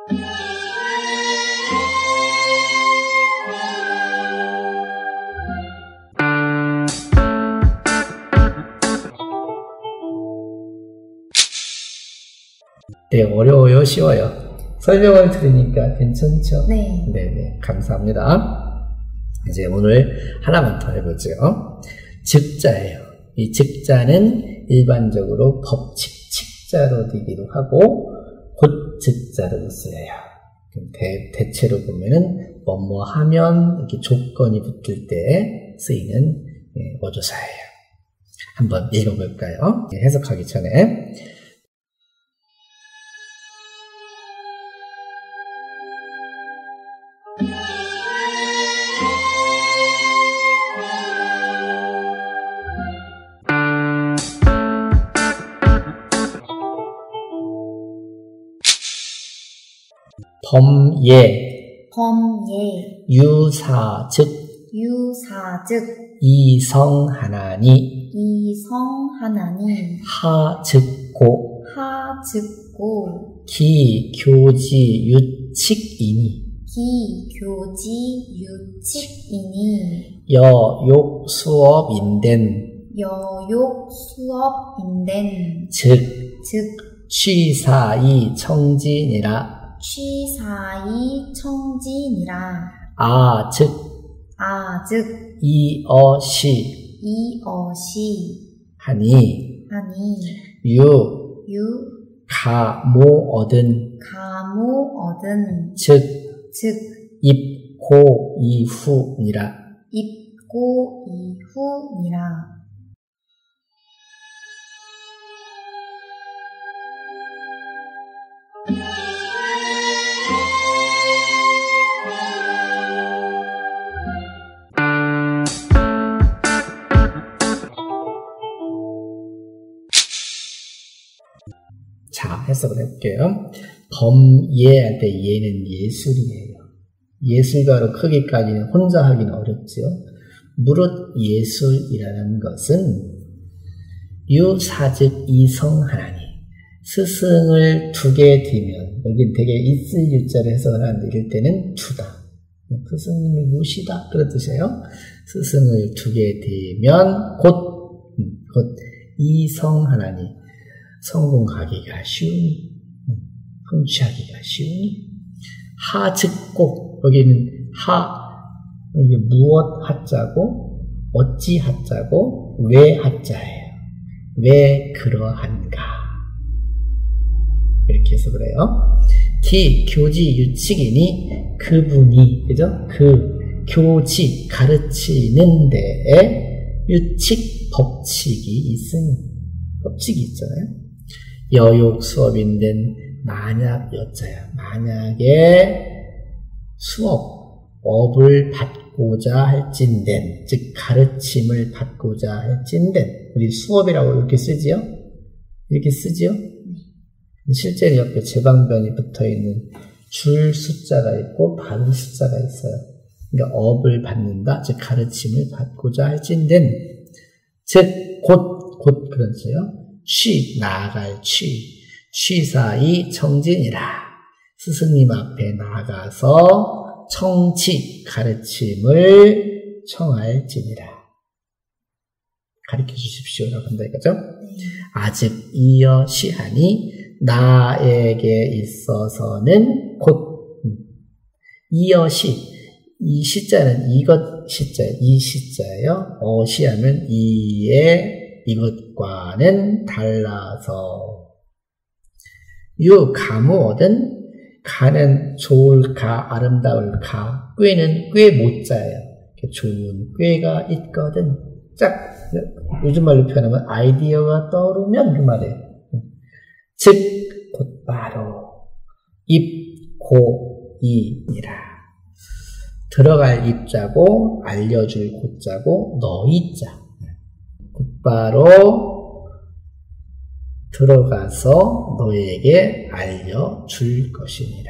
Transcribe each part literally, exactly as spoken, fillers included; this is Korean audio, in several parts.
네, 어려워요, 쉬워요? 설명을 들으니까 괜찮죠? 네. 네네, 감사합니다. 이제 오늘 하나만 더 해보죠. 즉자예요. 이 즉자는 일반적으로 법칙, 칙자로 되기도 하고 곧 즉자로도 쓰여요. 대, 대체로 보면은 뭐뭐 하면 이렇게 조건이 붙을 때 쓰이는 예, 어조사예요. 한번 읽어볼까요? 예, 해석하기 전에 범예, 범예, 유사즉, 유사즉, 이성하나니, 이성하나니, 하즉고, 하즉고, 기교지유칙이니, 기교지유칙이니, 여욕수업인된, 여욕수업인된, 즉, 즉, 취사이 청진이라, 취사이 청진이라. 아, 즉, 아, 즉, 이어시, 이어시, 하니, 하니, 유, 유, 가모 얻은, 가모 얻은, 즉, 즉, 입고 이후니라. 입고 이후니라. 자, 해석을 해볼게요. 범예할 때 예는 예술이에요. 예술가로 크기까지는 혼자 하기는 어렵죠. 무릇 예술이라는 것은 유사즉 이성하나니, 스승을 두게 되면, 여기 되게 있을 유자를 해석을 하는데 이럴 때는 두다, 스승님을 모시다 그런 뜻이에요. 스승을 두게 되면 곧, 곧 이성하나니, 성공하기가 쉬우니, 성취하기가 쉬우니, 하즉고, 여기는 하, 여기 무엇 하자고, 어찌 하자고, 왜 하자예요. 왜 그러한가, 이렇게 해석을 해요. 기, 교지 유칙이니, 그분이, 그죠? 그 교지, 가르치는 데에 유칙, 법칙이 있으니, 법칙이 있잖아요. 여욕 수업인데 만약 여자야, 만약에 수업, 업을 받고자 할진된, 즉 가르침을 받고자 할진된, 우리 수업이라고 이렇게 쓰지요? 이렇게 쓰지요? 실제로 옆에 제방변이 붙어있는 줄 숫자가 있고 받은 숫자가 있어요. 그러니까 업을 받는다, 즉 가르침을 받고자 할진된, 즉 곧, 곧 그런 뜻이에요. 취, 나아갈 취, 취사이 청진이라. 스승님 앞에 나가서 청치, 가르침을 청할지니라. 가르쳐 주십시오라고 한다 이거죠. 아직 이어 시하니, 나에게 있어서는 곧, 이어 시, 이 시자는 이것 시자, 이 시자예요. 어시하면 이에 이것과는 달라서. 유, 가무어든, 가는 좋을까, 아름다울까, 꾀는 꽤 못자예요. 좋은 꾀가 있거든. 짝, 요즘 말로 표현하면 아이디어가 떠오르면 그 말이에요. 즉, 곧바로, 입, 고, 이니라. 들어갈 입자고, 알려줄 곧자고, 너희자. 곧바로 들어가서 너에게 알려줄 것이니라.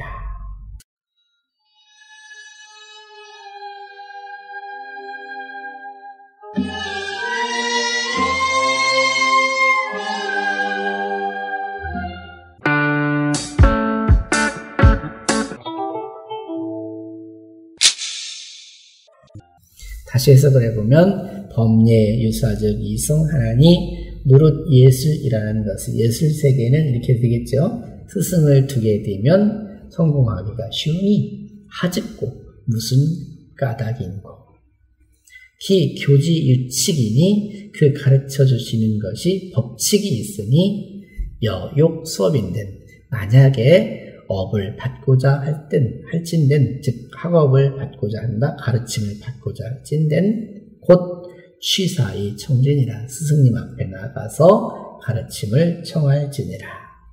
다시 해석을 해보면 범예 유사적 이성 하나니 노릇 예술이라는 것은 예술 세계는 이렇게 되겠죠. 스승을 두게 되면 성공하기가 쉬우니 하직고 무슨 까닭인고. 기 교지 유칙이니 그 가르쳐 주시는 것이 법칙이 있으니 여욕 수업인데 만약에 업을 받고자 할 땐, 할진된, 즉 학업을 받고자 한다, 가르침을 받고자 할진된 곧 취사의 청진이라 스승님 앞에 나가서 가르침을 청할지니라.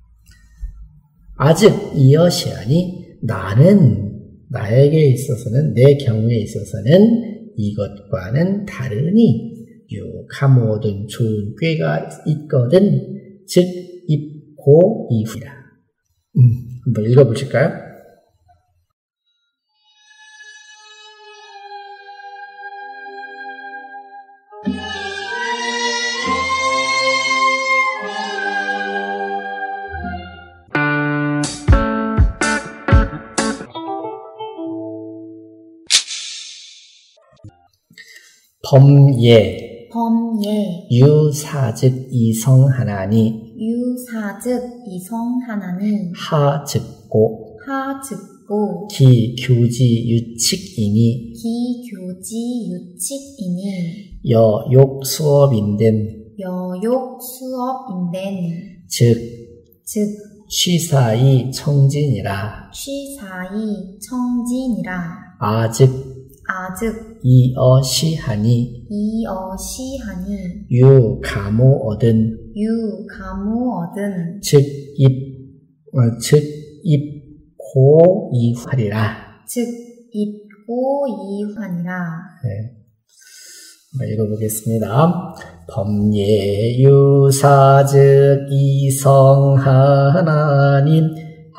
아직 이여시하니 나는 나에게 있어서는 내 경우에 있어서는 이것과는 다르니 유가 모든 좋은 꾀가 있거든 즉 입고 이후이라. 음, 한번 읽어보실까요? 범예 범예 유사즉 이성하나니 유사즉 이성하나니 하즉고 하즉고 기교지 유칙이니 기교지 유칙이니 여욕 수업인된 여욕 수업인된 즉 즉 취사의 청진이라. 취사의 청진이라. 아즉 아즉 이어시하니 이어시하니 유가모 얻은 유가무 얻은 즉 입, 어, 즉 입고 이하리라. 즉 입고 이하니라. 네. 한번 읽어보겠습니다. 범예 유사즉 이성하나님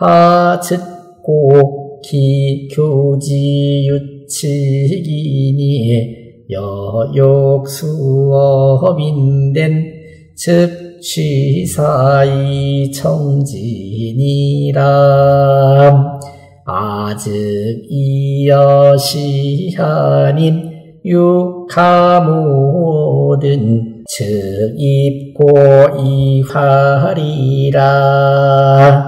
하즉고 기교지 유칙이니 여욕 수업인된 즉 취사의 청진이라. 아즉 이여시하님 유가 모든 즉 입고 이하리라.